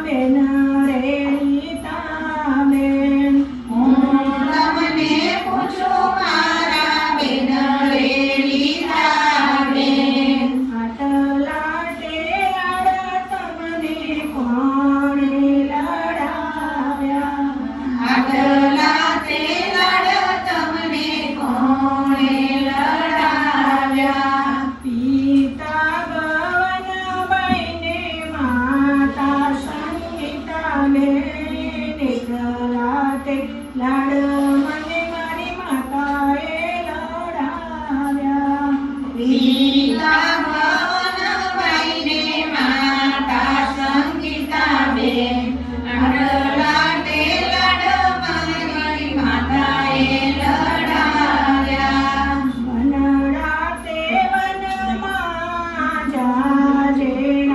બેન રે રીતાબેન. હું તમને પૂછું મારા બેન રે રીતાબેન. આટલા ટેલાડ તમને કોણે લડાવ્યા? આટલા તેલાડ તમને કોણે લડાવ્યા? પિતા ભવનભાઈને માતા સંગીતાબેન. એકલા ટેલાડ મને મારી માતાએ લડાવ્યા. પિતા ભવનભાઈને માતા સંગીતાબેન. આટલા તેલાડ મને મારી માતાએ લડાવ્યા. વનડા તે વનમાં જાજે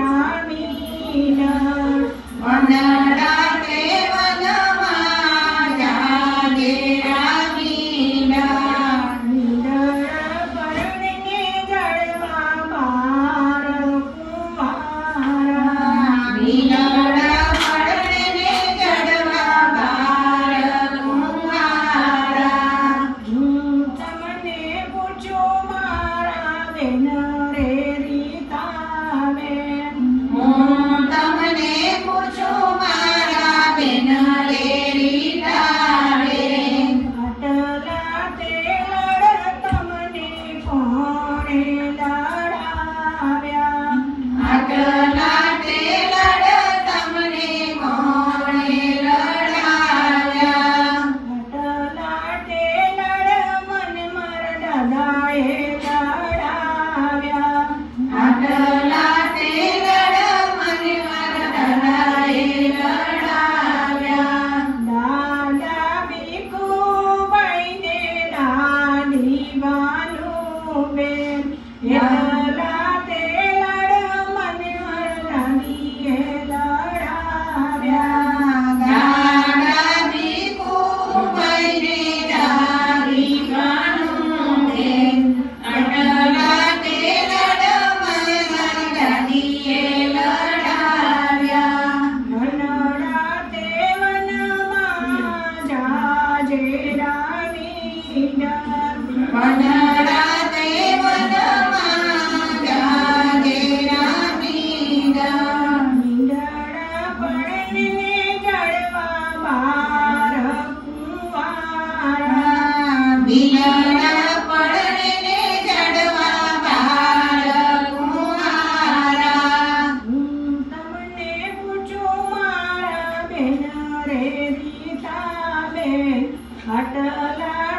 રામીના. વનડા તે વનમાં જાજે રામીના. નીંદર પરણીને જડવા બાર કુંવારા. નીલડા પડને જડવા બાર કુંવારા. હું તમને પૂછું મારા બેન રે રીતાબેન. હું તમને પૂછું મારા બેન રે રીતાબેન. આટલા તેલાડ તમને કોણે લડાવ્યા? આટલા તેલાડ તમને કોણે લડાવ્યા? આટલા તેલાડ મને મારા દાદાએ લડાવ્યા. આટલા તેલાડ મને મારા દાદાએ લડાવ્યા. દાદા ભીખુભાઈને દાદી ભાનુબેન. એટલા તેલાડ મને મારા દાદીએ લડાવ્યા. દાદા ભીખુભાઈને દાદી ભાનુબેન. આટલા તેલાડ મને મારી દાદીએ લડાવ્યા. વનડા તે વનમાં જાજે રામીના. વનડા તે વનમાં જાજે રામીના. નીંદડા પડને જડવા બાર કુંવારા. નીલડા પડને જડવા બાર કુંવારા. હું તમને પૂછું મારા બેન રે રીતાબેન. આટલા